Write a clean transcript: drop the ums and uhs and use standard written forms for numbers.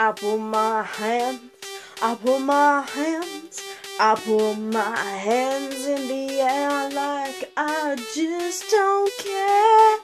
I put my hands, I put my hands, I put my hands in the air like I just don't care.